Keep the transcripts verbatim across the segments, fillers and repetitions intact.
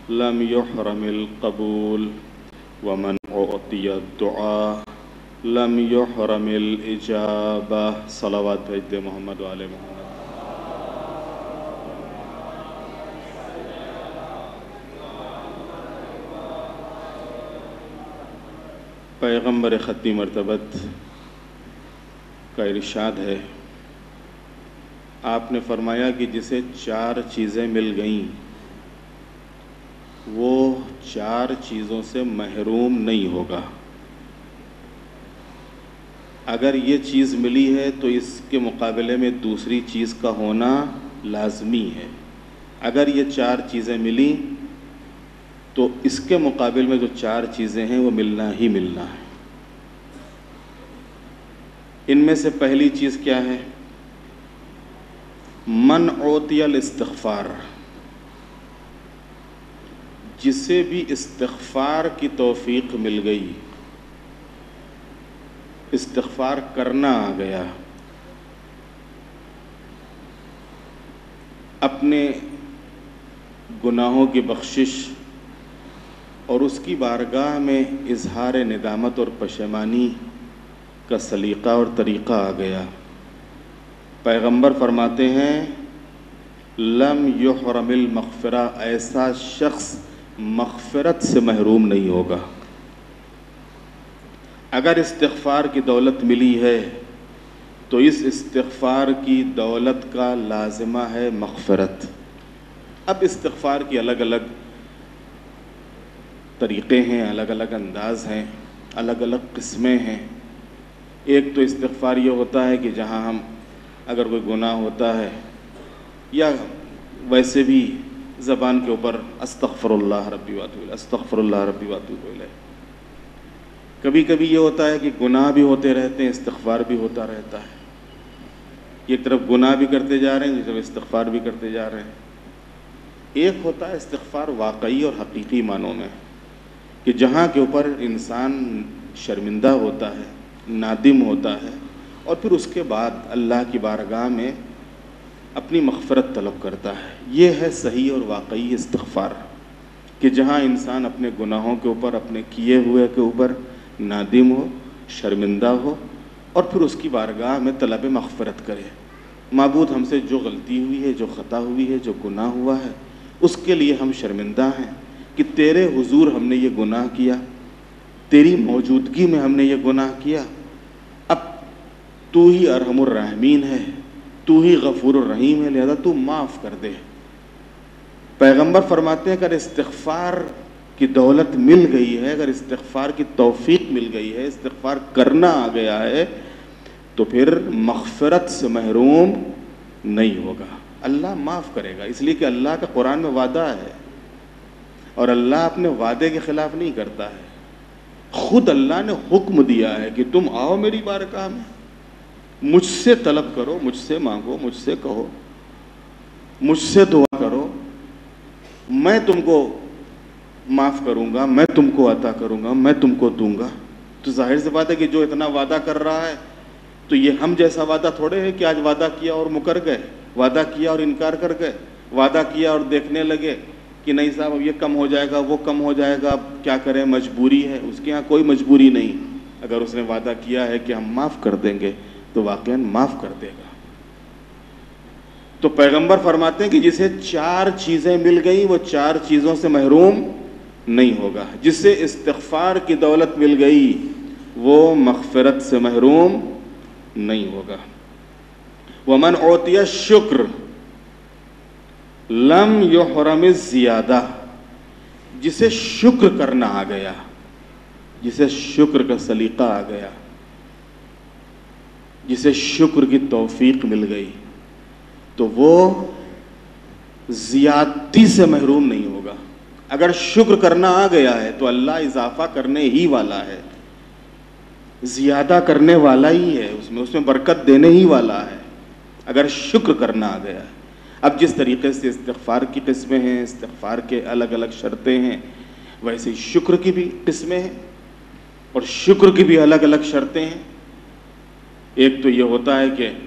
لم يحرم القبول ومن أعطي الدعاء لم يحرم الإجابة صلوات بھیج دے محمد وآل محمد. پیغمبر ختمی مرتبت کا ارشاد ہے، آپ نے فرمایا کہ جسے چار چیزیں مل گئیں وہ چار چیزوں سے محروم نہیں ہوگا. اگر یہ چیز ملی ہے تو اس کے مقابلے میں دوسری چیز کا ہونا لازمی ہے. اگر یہ چار چیزیں ملی تو اس کے مقابل میں جو چار چیزیں ہیں وہ ملنا ہی ملنا ہے. ان میں سے پہلی چیز کیا ہے؟ من اعطی الاستغفار، جسے بھی استغفار کی توفیق مل گئی، استغفار کرنا آ گیا، اپنے گناہوں کی بخشش اور اس کی بارگاہ میں اظہار ندامت اور پشیمانی کا سلیقہ اور طریقہ آ گیا. پیغمبر فرماتے ہیں لم یحرم المغفرہ، ایسا شخص مغفرت سے محروم نہیں ہوگا. اگر استغفار کی دولت ملی ہے تو اس استغفار کی دولت کا لازمہ ہے مغفرت. اب استغفار کی الگ الگ طریقے ہیں، الگ الگ انداز ہیں، الگ الگ قسمیں ہیں. ایک تو استغفار یہ ہوتا ہے کہ جہاں ہم اگر کوئی گناہ ہوتا ہے یا ویسے بھی زبان کے اوپر استغفر اللہ ربی واتوب الیہ، استغفر اللہ ربی واتوب الیہ. کبھی کبھی یہ ہوتا ہے کہ گناہ بھی ہوتے رہتے ہیں، استغفار بھی ہوتا رہتا ہے. ایک طرف گناہ بھی کرتے جا رہے ہیں، دوسری طرف استغفار بھی کرتے جا رہے ہیں. ایک ہوتا ہے استغفار واقعی اور حقیقی معنوں میں، کہ جہاں کے اوپر انسان شرمندہ ہوتا ہے، نادم ہوتا ہے، اور پھر اس کے بعد اللہ کی بارگاہ میں اپنی مغفرت طلب کرتا ہے. یہ ہے صحیح اور واقعی استغفار، کہ جہاں انسان اپنے گناہوں کے اوپر، اپنے کیے ہوئے کے اوپر نادم ہو، شرمندہ ہو، اور پھر اس کی بارگاہ میں طلب مغفرت کرے. معبود ہم سے جو غلطی ہوئی ہے، جو خطا ہوئی ہے، جو گناہ ہوا ہے، اس کے لیے ہم شرمندہ ہیں کہ تیرے حضور ہم نے یہ گناہ کیا، تیری موجودگی میں ہم نے یہ گناہ کیا. اب تو ہی ارحم الراحمین ہے، تو ہی غفور الرحیم ہے، لہذا تو معاف کر دے. پیغمبر فرماتے ہیں اگر استغفار کی دولت مل گئی ہے، اگر استغفار کی توفیق مل گئی ہے، استغفار کرنا آ گیا ہے، تو پھر مغفرت سے محروم نہیں ہوگا. اللہ معاف کرے گا، اس لیے کہ اللہ کا قرآن میں وعدہ ہے، اور اللہ اپنے وعدے کے خلاف نہیں کرتا ہے. خود اللہ نے حکم دیا ہے کہ تم آؤ میری بارگاہ میں، مجھ سے طلب کرو، مجھ سے مانگو، مجھ سے کہو، مجھ سے دعا کرو، میں تم کو معاف کروں گا، میں تم کو عطا کروں گا، میں تم کو دوں گا. تو ظاہر سی بات ہے کہ جو اتنا وعدہ کر رہا ہے تو یہ ہم جیسا وعدہ تھوڑے ہے کہ آج وعدہ کیا اور مکر گئے، وعدہ کیا اور انکار کر گئے، وعدہ کیا اور دیکھنے لگے کہ نہیں صاحب اب یہ کم ہو جائے گا، وہ کم ہو جائے گا، اب کیا کریں، مجبوری ہے. اس کے ہاں کوئی مجبوری نہیں. اگر اس نے وعدہ کیا ہے کہ ہم معاف کر دیں گے تو واقعاً معاف کر دے گا. تو پیغمبر فرماتے ہیں کہ جسے چار چیزیں مل گئیں وہ چار چیزوں سے محروم نہیں ہوگا. جسے استغفار کی دولت مل گئی وہ مغفرت سے محروم نہیں ہوگا. ومن اعطی الشکر لم یحرم الزیادہ، جسے شکر کرنا آ گیا، جسے شکر کا سلیقہ آ گیا، جسے شکر کی توفیق مل گئی، تو وہ زیادتی سے محروم نہیں ہوگا. اگر شکر کرنا آ گیا ہے تو اللہ اضافہ کرنے ہی والا ہے، زیادہ کرنے والا ہی ہے، اس میں اس میں برکت دینے ہی والا ہے اگر شکر کرنا آ گیا ہے. اب جس طریقے سے استغفار کی قسمیں ہیں، استغفار کے الگ الگ شرطیں ہیں، ویسے ہی شکر کی بھی قسمیں ہیں اور شکر کی بھی الگ الگ شرطیں ہیں. ایک تو یہ ہوتا ہے کہ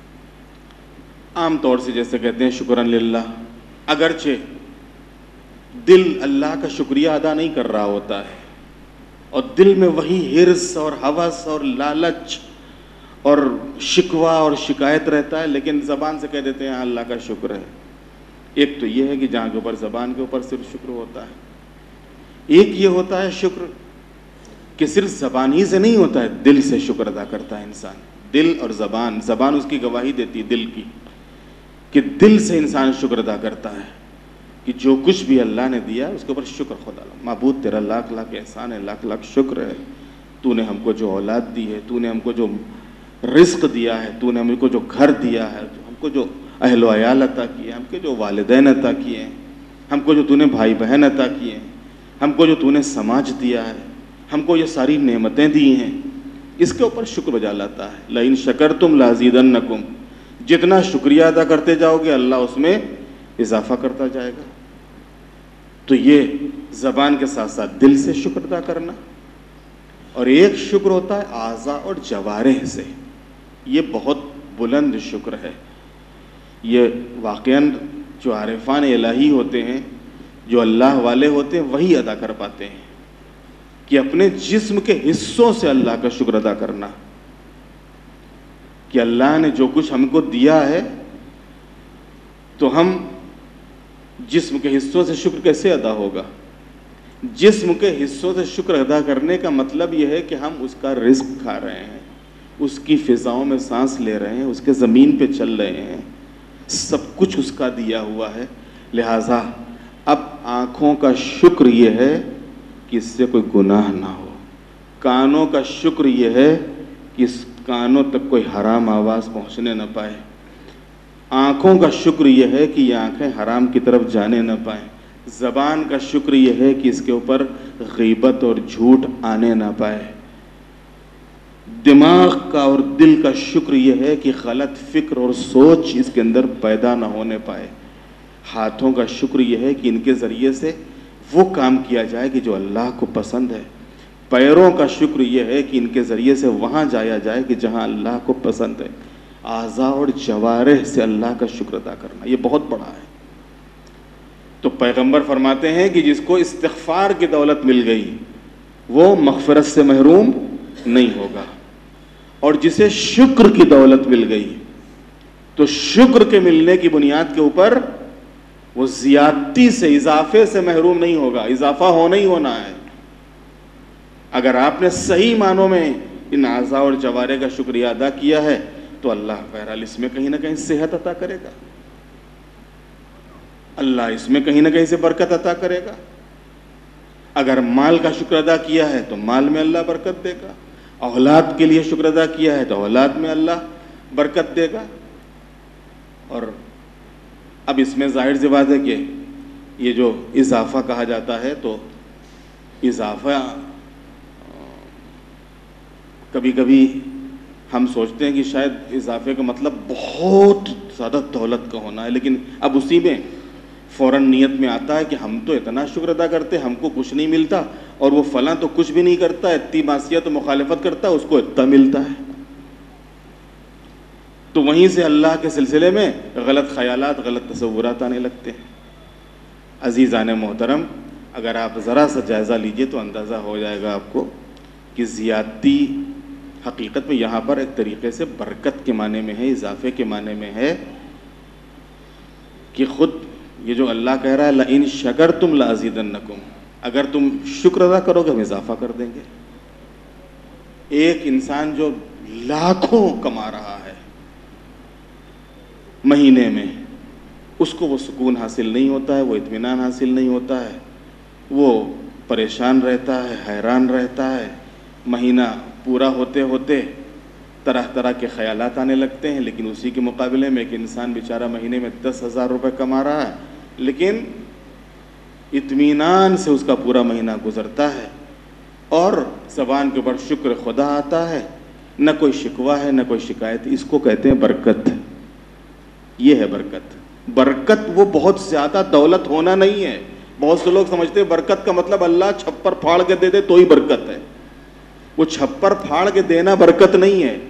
عام طور سے جیسے کہتے ہیں شکرن للہ، اگرچہ دل اللہ کا شکریہ ادا نہیں کر رہا ہوتا ہے، اور دل میں وہی حرص اور ہوس اور لالچ اور شکوہ اور شکایت رہتا ہے، لیکن زبان سے کہہ دیتے ہیں اللہ کا شکر ہے۔ ایک تو یہ ہے کہ جہاں کے اوپر زبان کے اوپر صرف شکر ہوتا ہے، ایک یہ ہوتا ہے شکر کہ صرف زبان ہی سے نہیں ہوتا ہے، دل سے شکر ادا کرتا ہے انسان۔ دل اور زبان، زبان اس کی گواہی دیتی ہے دل کی، کہ دل سے انسان شکر ادا کرتا ہے کہ جو کچھ بھی اللہ نے دیا اس کے اوپر شکر خدا، معبود تیرا لاکھ لاکھ احسان ہے، لاکھ لاکھ شکر ہے، تو نے ہم کو جو اولاد دی ہے، تو نے ہم کو جو رزق دیا ہے، تو نے ہم کو جو گھر دیا ہے، ہم کو جو اہل و عیال عطا کیے، ہم کو جو والدین عطا کیے ہیں، ہم کو جو تو نے بھائی بہن عطا کیے ہیں، ہم کو جو تو نے سماج دیا ہے، ہم کو یہ ساری نعمتیں دی ہیں، اس کے اوپر شکر بجا لاتا ہے۔ لئن شکرتم لازیدنکم، جتنا شکریہ ادا کرتے جاؤ گے اللہ اس میں اضافہ کرتا جائے گا۔ تو یہ زبان کے ساتھ ساتھ دل سے شکر ادا کرنا، اور ایک شکر ہوتا ہے اعضاء اور جوارح سے، یہ بہت بلند شکر ہے۔ یہ واقعاً جو عارفان الہی ہوتے ہیں، جو اللہ والے ہوتے ہیں، وہی ادا کر پاتے ہیں کہ اپنے جسم کے حصوں سے اللہ کا شکر ادا کرنا، کہ اللہ نے جو کچھ ہم کو دیا ہے تو ہم جسم کے حصوں سے شکر کیسے ادا ہوگا؟ جسم کے حصوں سے شکر ادا کرنے کا مطلب یہ ہے کہ ہم اس کا رزق کھا رہے ہیں، اس کی فضاؤں میں سانس لے رہے ہیں، اس کے زمین پہ چل رہے ہیں، سب کچھ اس کا دیا ہوا ہے۔ لہٰذا اب آنکھوں کا شکر یہ ہے کہ اس سے کوئی گناہ نہ ہو، کانوں کا شکر یہ ہے کہ اس کانوں تک کوئی حرام آواز پہنچنے نہ پائے، آنکھوں کا شکر یہ ہے کہ یہ آنکھیں حرام کی طرف جانے نہ پائیں، زبان کا شکر یہ ہے کہ اس کے اوپر غیبت اور جھوٹ آنے نہ پائے، دماغ کا اور دل کا شکر یہ ہے کہ غلط فکر اور سوچ اس کے اندر پیدا نہ ہونے پائے، ہاتھوں کا شکر یہ ہے کہ ان کے ذریعے سے وہ کام کیا جائے کہ جو اللہ کو پسند ہے، پیروں کا شکر یہ ہے کہ ان کے ذریعے سے وہاں جایا جائے کہ جہاں اللہ کو پسند ہے۔ اعضاء اور جوارح سے اللہ کا شکر ادا کرنا یہ بہت بڑا ہے۔ تو پیغمبر فرماتے ہیں کہ جس کو استغفار کی دولت مل گئی وہ مغفرت سے محروم نہیں ہوگا، اور جسے شکر کی دولت مل گئی تو شکر کے ملنے کی بنیاد کے اوپر وہ زیادتی سے، اضافے سے محروم نہیں ہوگا، اضافہ ہونا ہی ہونا ہے۔ اگر آپ نے صحیح معنوں میں ان اعضاء اور جوارح کا شکریہ ادا کیا ہے تو اللہ بہرحال اس میں کہیں نہ کہیں صحت عطا کرے گا، اللہ اس میں کہیں نہ کہیں سے برکت عطا کرے گا۔ اگر مال کا شکر ادا کیا ہے تو مال میں اللہ برکت دے گا، اولاد کے لیے شکر ادا کیا ہے تو اولاد میں اللہ برکت دے گا۔ اور اب اس میں ظاہر سی بات ہے کہ یہ جو اضافہ کہا جاتا ہے تو اضافہ کبھی کبھی ہم سوچتے ہیں کہ شاید اضافے کا مطلب بہت زیادہ دولت کا ہونا ہے، لیکن اب اسی میں فوراً نیت میں آتا ہے کہ ہم تو اتنا شکر ادا کرتے ہم کو کچھ نہیں ملتا، اور وہ فلاں تو کچھ بھی نہیں کرتا، اتنی معصیت و مخالفت کرتا ہے، اس کو اتنا ملتا ہے۔ تو وہیں سے اللہ کے سلسلے میں غلط خیالات، غلط تصورات آنے لگتے ہیں۔ عزیزان محترم، اگر آپ ذرا سا جائزہ لیجئے تو اندازہ ہو جائے گا آپ کو کہ زیادتی حقیقت میں یہاں پر ایک طریقے سے برکت کے معنی میں ہے، اضافے کے معنی میں ہے، کہ خود یہ جو اللہ کہہ رہا ہے لئن شکرتم لازیدنکم، اگر تم شکر ادا کرو گے ہم اضافہ کر دیں گے۔ ایک انسان جو لاکھوں کما رہا ہے مہینے میں، اس کو وہ سکون حاصل نہیں ہوتا ہے، وہ اطمینان حاصل نہیں ہوتا ہے، وہ پریشان رہتا ہے، حیران رہتا ہے، مہینہ پورا ہوتے ہوتے طرح طرح کے خیالات آنے لگتے ہیں۔ لیکن اسی کے مقابلے میں ایک انسان بیچارہ مہینے میں دس ہزار روپے کما رہا ہے، لیکن اطمینان سے اس کا پورا مہینہ گزرتا ہے، اور زبان کے اوپر شکر خدا آتا ہے، نہ کوئی شکوہ ہے نہ کوئی شکایت۔ اس کو کہتے ہیں برکت۔ یہ ہے برکت۔ برکت وہ بہت زیادہ دولت ہونا نہیں ہے۔ بہت سے لوگ سمجھتے ہیں برکت کا مطلب اللہ چھپر پھاڑ کے دے دے تو ہی برکت ہے۔ وہ چھپر پھاڑ کے دینا برکت نہیں ہے۔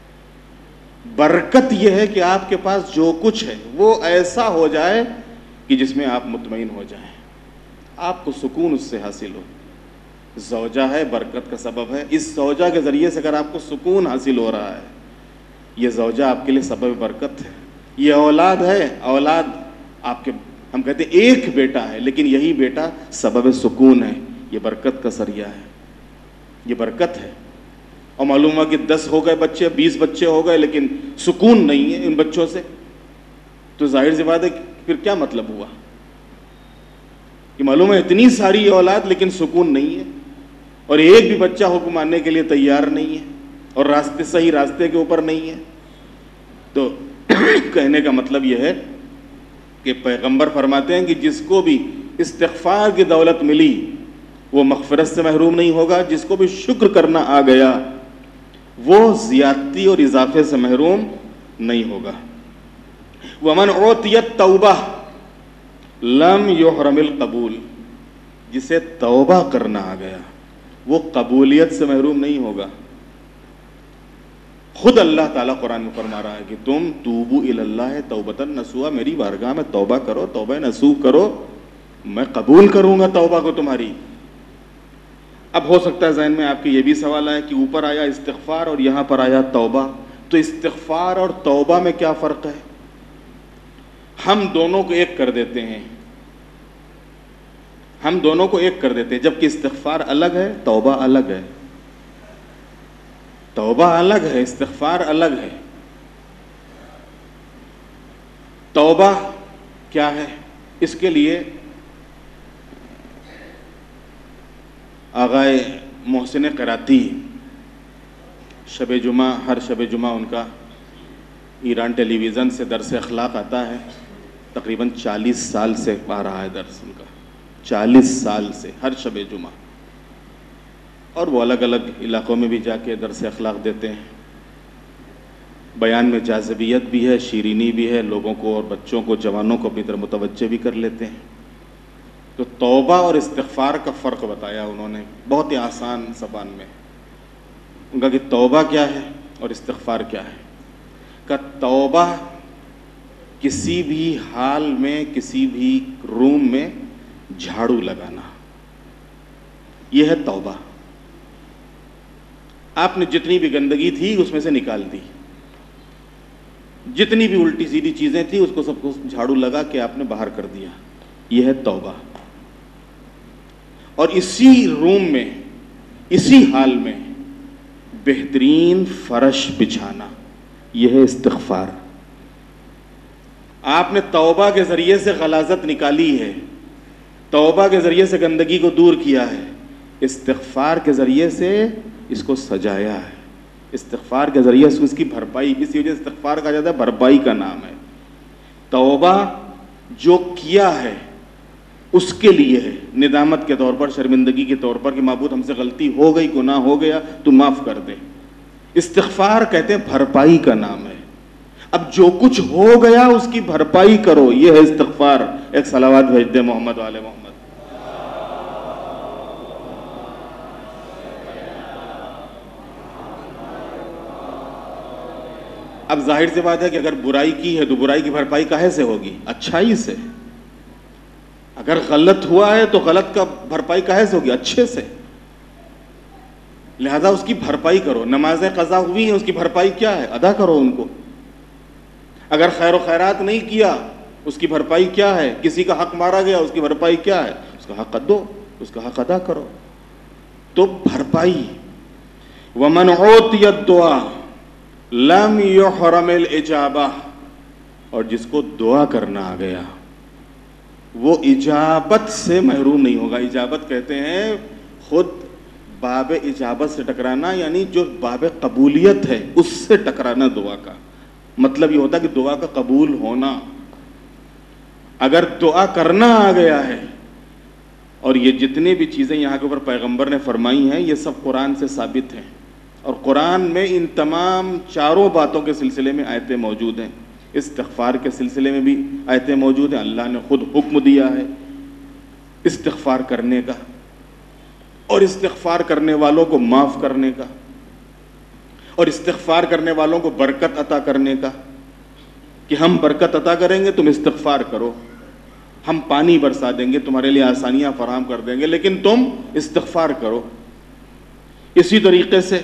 برکت یہ ہے کہ آپ کے پاس جو کچھ ہے وہ ایسا ہو جائے کہ کہ جس میں آپ مطمئن ہو جائیں، آپ کو سکون اس سے حاصل ہو۔ زوجہ ہے، برکت کا سبب ہے، اس زوجہ کے ذریعے سے اگر آپ کو سکون حاصل ہو رہا ہے، یہ زوجہ آپ کے لیے سبب برکت ہے۔ یہ اولاد ہے، اولاد آپ کے، ہم کہتے ہیں ایک بیٹا ہے، لیکن یہی بیٹا سبب سکون ہے، یہ برکت کا ذریعہ ہے، یہ برکت ہے۔ اور معلوم ہوا کہ دس ہو گئے بچے، بیس بچے ہو گئے، لیکن سکون نہیں ہے ان بچوں سے، تو ظاہر سی بات ہے پھر کیا مطلب ہوا کہ معلوم ہے اتنی ساری اولاد لیکن سکون نہیں ہے، اور ایک بھی بچہ حکم ماننے کے لیے تیار نہیں ہے، اور راستے صحیح راستے کے اوپر نہیں ہے۔ تو کہنے کا مطلب یہ ہے کہ پیغمبر فرماتے ہیں کہ جس کو بھی استغفار کی دولت ملی وہ مغفرت سے محروم نہیں ہوگا، جس کو بھی شکر کرنا آ گیا وہ زیادتی اور اضافے سے محروم نہیں ہوگا۔ وَمَنْ عُوتِيَ التَّوْبَةَ لَمْ يُحْرَمِ الْقَبُولِ، جسے توبہ کرنا آ گیا وہ قبولیت سے محروم نہیں ہوگا۔ خود اللہ تعالیٰ قرآن میں فرما رہا ہے کہ تم توبو الی اللہ توبۃ نصوحا، میری بارگاہ میں توبہ کرو، توبہ نصوح کرو، میں قبول کروں گا توبہ کو تمہاری۔ اب ہو سکتا ہے ذہن میں آپ کے یہ بھی سوال آئے کہ اوپر آیا استغفار اور یہاں پر آیا توبہ، تو استغفار اور توبہ میں کیا فرق ہے؟ ہم دونوں کو ایک کر دیتے ہیں، ہم دونوں کو ایک کر دیتے ہیں، جبکہ استغفار الگ ہے، توبہ الگ ہے۔ توبہ الگ ہے، استغفار الگ ہے۔ توبہ کیا ہے؟ اس کے لیے آغائے محسن قراتی شب جمعہ، ہر شب جمعہ ان کا ایران ٹیلی ویژن سے درس اخلاق آتا ہے، تقریباً چالیس سال سے آ رہا ہے درس ان کا، چالیس سال سے ہر شب جمعہ، اور وہ الگ الگ علاقوں میں بھی جا کے درس اخلاق دیتے ہیں۔ بیان میں جاذبیت بھی ہے، شیرینی بھی ہے، لوگوں کو اور بچوں کو، جوانوں کو اپنی طرف متوجہ بھی کر لیتے ہیں۔ تو توبہ اور استغفار کا فرق بتایا انہوں نے بہت ہی آسان زبان میں۔ ان کا کہ توبہ کیا ہے اور استغفار کیا ہے؟ کہ توبہ کسی بھی حال میں، کسی بھی روم میں جھاڑو لگانا، یہ ہے توبہ۔ آپ نے جتنی بھی گندگی تھی اس میں سے نکال دی، جتنی بھی الٹی سیدھی چیزیں تھیں اس کو سب کو جھاڑو لگا کے آپ نے باہر کر دیا، یہ ہے توبہ۔ اور اسی روم میں، اسی حال میں بہترین فرش بچھانا، یہ ہے استغفار۔ آپ نے توبہ کے ذریعے سے غلاظت نکالی ہے، توبہ کے ذریعے سے گندگی کو دور کیا ہے، استغفار کے ذریعے سے اس کو سجایا ہے، استغفار کے ذریعے سے اس کی بھرپائی، اسی وجہ سے استغفار کہا جاتا ہے بھرپائی کا نام ہے۔ توبہ جو کیا ہے اس کے لیے ہے، ندامت کے طور پر، شرمندگی کے طور پر کہ معبود ہم سے غلطی ہو گئی، گناہ ہو گیا، تو معاف کر دے۔ استغفار کہتے ہیں بھرپائی کا نام ہے، اب جو کچھ ہو گیا اس کی بھرپائی کرو، یہ ہے استغفار۔ ایک صلوات بھیج دے محمد والے محمد۔ اب ظاہر سی بات ہے کہ اگر برائی کی ہے تو برائی کی بھرپائی کاہے سے ہوگی؟ اچھائی سے۔ اگر غلط ہوا ہے تو غلط کا بھرپائی کاہے سے ہوگی؟ اچھے سے۔ لہذا اس کی بھرپائی کرو۔ نمازیں قضا ہوئی ہیں، اس کی بھرپائی کیا ہے؟ ادا کرو ان کو۔ اگر خیر و خیرات نہیں کیا اس کی بھرپائی کیا ہے؟ کسی کا حق مارا گیا، اس کی بھرپائی کیا ہے؟ اس کا حق دو، اس کا حق ادا کرو۔ تو بھرپائی۔ وَمَنْ عُوتِيَ الدُّعَاءَ لَمْ يُحْرَمِ الْإِجَابَةَ، اور جس کو دعا کرنا آ گیا وہ اجابت سے محروم نہیں ہوگا۔ اجابت کہتے ہیں خود باب اجابت سے ٹکرانا، یعنی جو باب قبولیت ہے اس سے ٹکرانا دعا کا مطلب یہ ہوتا ہے کہ دعا کا قبول ہونا۔ اگر دعا کرنا آ گیا ہے، اور یہ جتنے بھی چیزیں یہاں کے اوپر پیغمبر نے فرمائی ہیں یہ سب قرآن سے ثابت ہیں، اور قرآن میں ان تمام چاروں باتوں کے سلسلے میں آیتیں موجود ہیں۔ استغفار کے سلسلے میں بھی آیتیں موجود ہیں، اللہ نے خود حکم دیا ہے استغفار کرنے کا، اور استغفار کرنے والوں کو معاف کرنے کا، اور استغفار کرنے والوں کو برکت عطا کرنے کا، کہ ہم برکت عطا کریں گے تم استغفار کرو۔ ہم پانی برسا دیں گے، تمہارے لیے آسانیاں فراہم کر دیں گے، لیکن تم استغفار کرو۔ اسی طریقے سے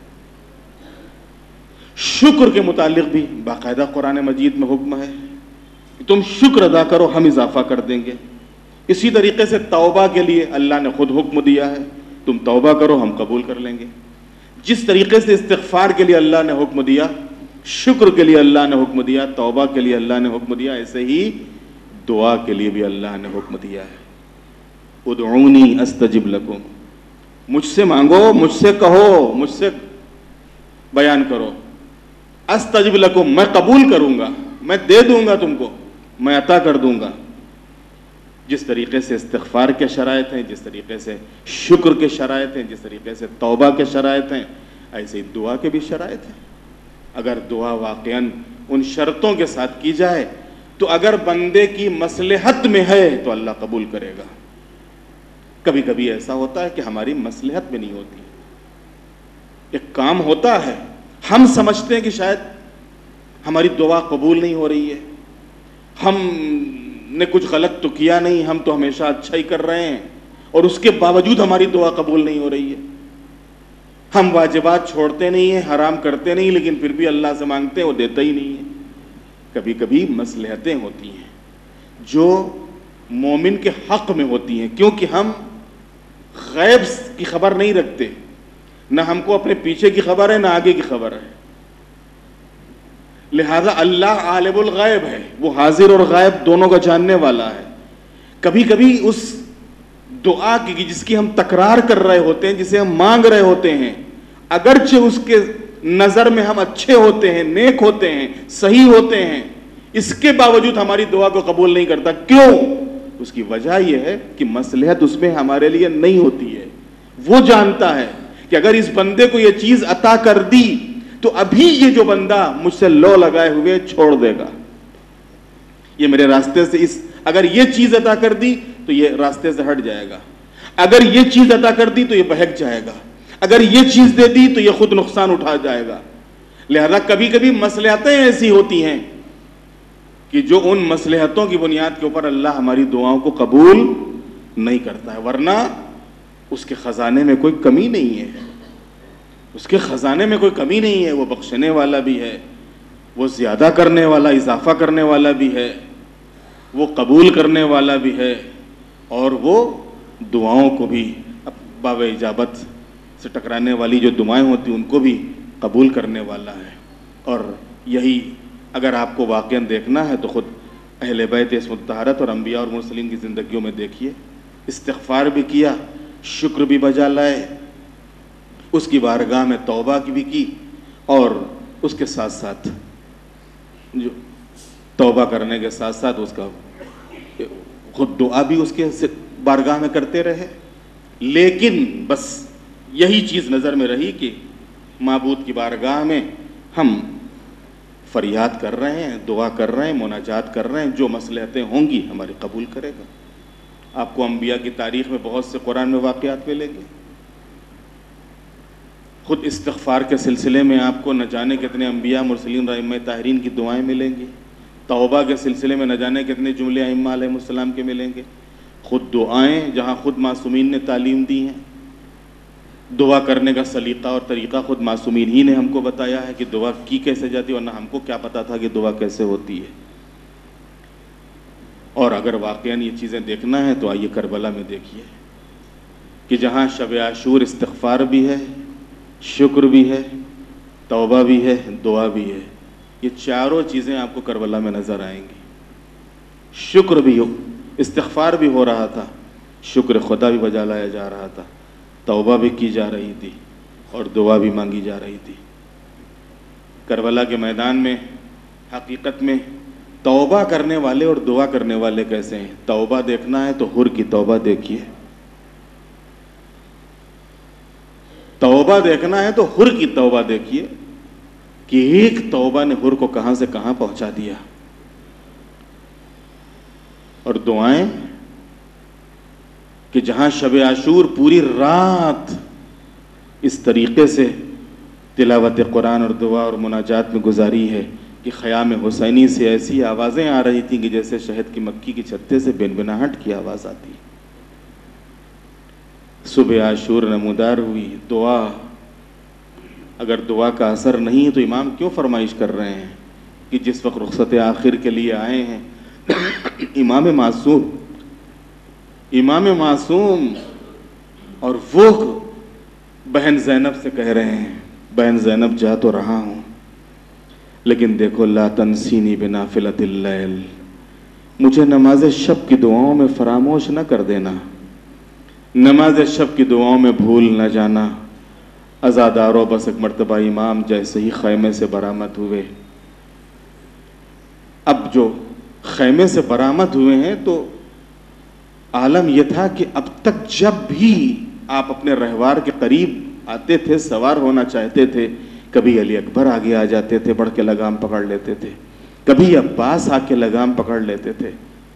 شکر کے متعلق بھی باقاعدہ قرآن مجید میں حکم ہے کہ تم شکر ادا کرو، ہم اضافہ کر دیں گے۔ اسی طریقے سے توبہ کے لیے اللہ نے خود حکم دیا ہے، تم توبہ کرو ہم قبول کر لیں گے۔ جس طریقے سے استغفار کے لیے اللہ نے حکم دیا، شکر کے لیے اللہ نے حکم دیا، توبہ کے لیے اللہ نے حکم دیا، ایسے ہی دعا کے لیے بھی اللہ نے حکم دیا ہے۔ ادعونی استجب لکم، مجھ سے مانگو، مجھ سے کہو، مجھ سے بیان کرو، استجب لکم، میں قبول کروں گا، میں دے دوں گا تم کو، میں عطا کر دوں گا۔ جس طریقے سے استغفار کے شرائط ہیں، جس طریقے سے شکر کے شرائط ہیں، جس طریقے سے توبہ کے شرائط ہیں، ایسے ہی دعا کے بھی شرائط ہیں۔ اگر دعا واقعاً ان شرطوں کے ساتھ کی جائے تو اگر بندے کی مصلحت میں ہے تو اللہ قبول کرے گا۔ کبھی کبھی ایسا ہوتا ہے کہ ہماری مصلحت میں نہیں ہوتی، ایک کام ہوتا ہے، ہم سمجھتے ہیں کہ شاید ہماری دعا قبول نہیں ہو رہی ہے، ہم نے کچھ غلط تو کیا نہیں، ہم تو ہمیشہ اچھا ہی کر رہے ہیں، اور اس کے باوجود ہماری دعا قبول نہیں ہو رہی ہے۔ ہم واجبات چھوڑتے نہیں ہیں، حرام کرتے نہیں، لیکن پھر بھی اللہ سے مانگتے ہیں، وہ دیتا ہی نہیں ہے۔ کبھی کبھی مصلحتیں ہوتی ہیں جو مومن کے حق میں ہوتی ہیں، کیونکہ ہم غیب کی خبر نہیں رکھتے، نہ ہم کو اپنے پیچھے کی خبر ہے نہ آگے کی خبر ہے، لہذا اللہ عالم الغیب ہے، وہ حاضر اور غائب دونوں کا جاننے والا ہے۔ کبھی کبھی اس دعا کی جس کی ہم تکرار کر رہے ہوتے ہیں، جسے ہم مانگ رہے ہوتے ہیں، اگرچہ اس کے نظر میں ہم اچھے ہوتے ہیں، نیک ہوتے ہیں، صحیح ہوتے ہیں، اس کے باوجود ہماری دعا کو قبول نہیں کرتا۔ کیوں؟ اس کی وجہ یہ ہے کہ مصلحت اس میں ہمارے لیے نہیں ہوتی ہے۔ وہ جانتا ہے کہ اگر اس بندے کو یہ چیز عطا کر دی تو ابھی یہ جو بندہ مجھ سے لو لگائے ہوئے چھوڑ دے گا، یہ میرے راستے سے اس اگر یہ چیز عطا کر دی تو یہ راستے سے ہٹ جائے گا، اگر یہ چیز عطا کر دی تو یہ بہک جائے گا، اگر یہ چیز دے دی تو یہ خود نقصان اٹھا جائے گا۔ لہذا کبھی کبھی مصلحتیں ایسی ہوتی ہیں کہ جو ان مصلحتوں کی بنیاد کے اوپر اللہ ہماری دعاؤں کو قبول نہیں کرتا ہے، ورنہ اس کے خزانے میں کوئی کمی نہیں ہے، اس کے خزانے میں کوئی کمی نہیں ہے، وہ بخشنے والا بھی ہے، وہ زیادہ کرنے والا، اضافہ کرنے والا بھی ہے، وہ قبول کرنے والا بھی ہے، اور وہ دعاؤں کو بھی باب اجابت سے ٹکرانے والی جو دعائیں ہوتی ہیں ان کو بھی قبول کرنے والا ہے۔ اور یہی اگر آپ کو واقعاً دیکھنا ہے تو خود اہل بیت عصمت الطہارت اور انبیاء اور مرسلین کی زندگیوں میں دیکھیے، استغفار بھی کیا، شکر بھی بجا لائے، اس کی بارگاہ میں توبہ کی بھی کی، اور اس کے ساتھ ساتھ جو توبہ کرنے کے ساتھ ساتھ اس کا خود دعا بھی اس کے بارگاہ میں کرتے رہے۔ لیکن بس یہی چیز نظر میں رہی کہ معبود کی بارگاہ میں ہم فریاد کر رہے ہیں، دعا کر رہے ہیں، مناجات کر رہے ہیں، جو مصلحتیں ہوں گی ہماری قبول کرے گا۔ آپ کو انبیاء کی تاریخ میں بہت سے قرآن میں واقعات ملیں گے، خود استغفار کے سلسلے میں آپ کو نہ جانے کتنے انبیاء مرسلین ائمہ طاہرین کی دعائیں ملیں گی، توبہ کے سلسلے میں نہ جانے کتنے جملے ائمہ علیہ السلام کے ملیں گے، خود دعائیں جہاں خود معصومین نے تعلیم دی ہیں، دعا کرنے کا سلیقہ اور طریقہ خود معصومین ہی نے ہم کو بتایا ہے کہ دعا کی کیسے جاتی ہے، ورنہ ہم کو کیا پتا تھا کہ دعا کیسے ہوتی ہے۔ اور اگر واقعاً یہ چیزیں دیکھنا ہے تو آئیے کربلا میں دیکھیے کہ جہاں شب عاشور استغفار بھی ہے، شکر بھی ہے، توبہ بھی ہے، دعا بھی ہے، یہ چاروں چیزیں آپ کو کربلا میں نظر آئیں گی۔ شکر بھی ہو، استغفار بھی ہو رہا تھا، شکر خدا بھی بجا لایا جا رہا تھا، توبہ بھی کی جا رہی تھی، اور دعا بھی مانگی جا رہی تھی۔ کربلا کے میدان میں حقیقت میں توبہ کرنے والے اور دعا کرنے والے کیسے ہیں؟ توبہ دیکھنا ہے تو حر کی توبہ دیکھیے، توبہ دیکھنا ہے تو حر کی توبہ دیکھیے کہ ایک توبہ نے حر کو کہاں سے کہاں پہنچا دیا۔ اور دعائیں کہ جہاں شب عاشور پوری رات اس طریقے سے تلاوت قرآن اور دعا اور مناجات میں گزاری ہے کہ خیام حسینی سے ایسی آوازیں آ رہی تھیں کہ جیسے شہد کی مکھی کی چھتے سے بنبناہٹ کی آواز آتی. صبح عاشور نمودار ہوئی. دعا، اگر دعا کا اثر نہیں ہے تو امام کیوں فرمائش کر رہے ہیں کہ جس وقت رخصت آخر کے لیے آئے ہیں امام معصوم امام معصوم اور وہ بہن زینب سے کہہ رہے ہیں بہن زینب جا تو رہا ہوں لیکن دیکھو لا تنسینی بنافلۃ اللیل، مجھے نماز شب کی دعاؤں میں فراموش نہ کر دینا، نماز شب کی دعاؤں میں بھول نہ جانا. عزادارو بس ایک مرتبہ امام جیسے ہی خیمے سے برآمد ہوئے. اب جو خیمے سے برآمد ہوئے ہیں تو عالم یہ تھا کہ اب تک جب بھی آپ اپنے رہوار کے قریب آتے تھے، سوار ہونا چاہتے تھے، کبھی علی اکبر آگے آ جاتے تھے، بڑھ کے لگام پکڑ لیتے تھے، کبھی عباس آ کے لگام پکڑ لیتے تھے،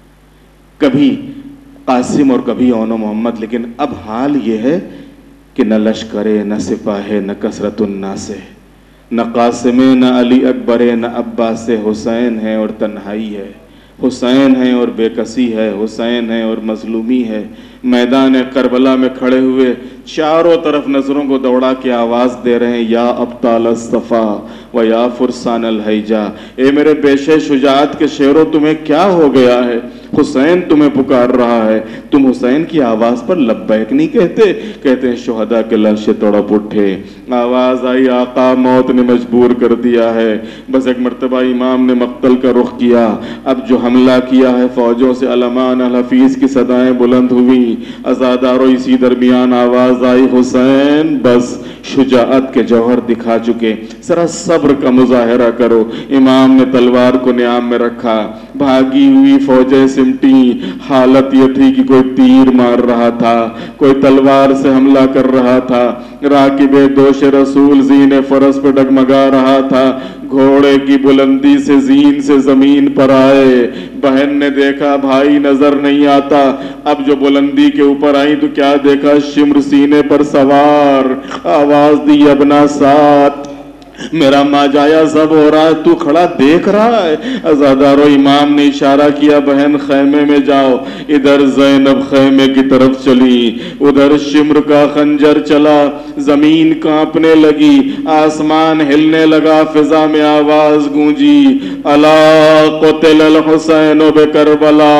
کبھی قاسم اور کبھی اون و محمد. لیکن اب حال یہ ہے کہ نہ لشکرے، نہ سپاہے، نہ کثرت الناس، نہ قاسم، نہ علی اکبر، نہ عباس، حسین ہے اور تنہائی ہے، حسین ہے اور بے کسی ہے، حسین ہے اور مظلومی ہے. میدان کربلا میں کھڑے ہوئے چاروں طرف نظروں کو دوڑا کے آواز دے رہے ہیں یا ابطال الصفا و یا فرسان الحیجا، اے میرے پیشے شجاعت کے شیروں تمہیں کیا ہو گیا ہے؟ حسین تمہیں پکار رہا ہے، تم حسین کی آواز پر لبیک نہیں کہتے؟ کہتے ہیں شہداء کے لاشیں تڑپ اٹھے، آواز آئی آقا موت نے مجبور کر دیا ہے. بس ایک مرتبہ امام نے مقتل کا رخ کیا. اب جو حملہ کیا ہے فوجوں سے علمان الحفیظ کی صدائیں بلند ہوئی. عزادارو اسی درمیان آواز آئی حسین بس شجاعت کے جوہر دکھا چکے، ذرا صبر کا مظاہرہ کرو. امام نے تلوار کو نیام میں رکھا، بھاگی ہوئی فوجیں سمٹی. حالت یہ تھی کہ کوئی تیر مار رہا تھا، کوئی تلوار سے حملہ کر رہا تھا. راکب دوش رسول زین فرس پہ ڈگمگا رہا تھا. گھوڑے کی بلندی سے زین سے زمین پر آئے. بہن نے دیکھا بھائی نظر نہیں آتا. اب جو بلندی کے اوپر آئی تو کیا دیکھا؟ شمر سینے پر سوار. آواز دی ابنا سات، میرا ماجایا سب ہو رہا ہے، تو کھڑا دیکھ رہا ہے؟ عزادارو امام نے اشارہ کیا بہن خیمے میں جاؤ. ادھر زینب خیمے کی طرف چلی، ادھر شمر کا خنجر چلا. زمین کانپنے لگی، آسمان ہلنے لگا، فضا میں آواز گونجی الا قتل الحسین بکربلا،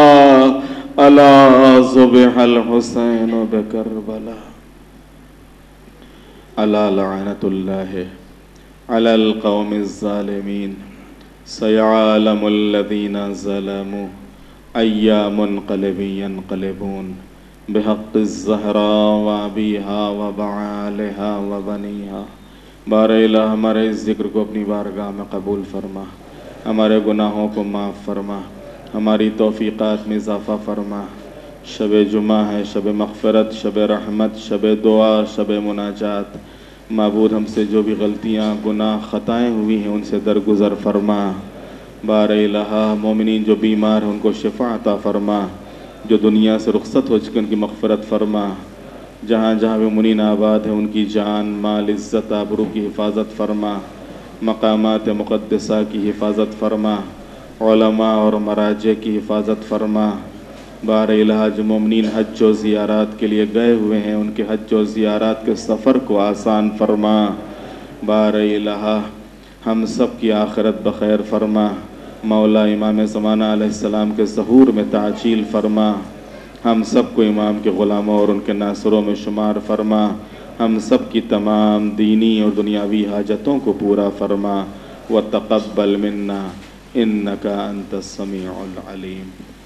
الا ذبح الحسین بکربلا، الا لعنت اللہ علی القوم الظالمین، سیعلم الذین ظلموا ایام منقلب ینقلبون بحق الزہراء وابیہا وبعالہا وبنیہا. بار الہ ہمارے اس ذکر کو اپنی بارگاہ میں قبول فرما، ہمارے گناہوں کو معاف فرما، ہماری توفیقات میں اضافہ فرما. شب جمعہ ہے، شب مغفرت، شب رحمت، شب دعا، شب مناجات. معبود ہم سے جو بھی غلطیاں گناہ خطائیں ہوئی ہیں ان سے درگزر فرما. بار الہ مومنین جو بیمار ہیں ان کو شفا عطا فرما، جو دنیا سے رخصت ہو چکے ان کی مغفرت فرما. جہاں جہاں بھی منین آباد ہیں ان کی جان مال عزت آبرو کی حفاظت فرما، مقامات مقدسہ کی حفاظت فرما، علماء اور مراجع کی حفاظت فرما. بار الہ جو مومنین حج و زیارات کے لیے گئے ہوئے ہیں ان کے حج و زیارات کے سفر کو آسان فرما. بار الہ ہم سب کی آخرت بخیر فرما. مولا امام زمانہ علیہ السلام کے ظہور میں تعجیل فرما. ہم سب کو امام کے غلاموں اور ان کے ناصروں میں شمار فرما. ہم سب کی تمام دینی اور دنیاوی حاجتوں کو پورا فرما. وتقبل منا انک انت السمیع العلیم.